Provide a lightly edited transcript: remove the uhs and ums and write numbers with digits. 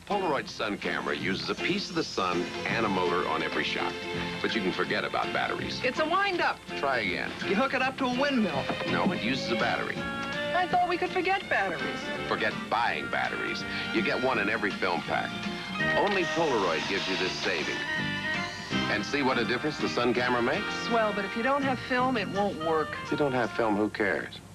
Polaroid sun camera uses a piece of the sun and a motor on every shot. But you can forget about batteries. It's a wind-up. Try again. You hook it up to a windmill. No, it uses a battery. I thought we could forget batteries. Forget buying batteries. You get one in every film pack. Only Polaroid gives you this saving. And see what a difference the sun camera makes? Swell, but if you don't have film, it won't work. If you don't have film, who cares?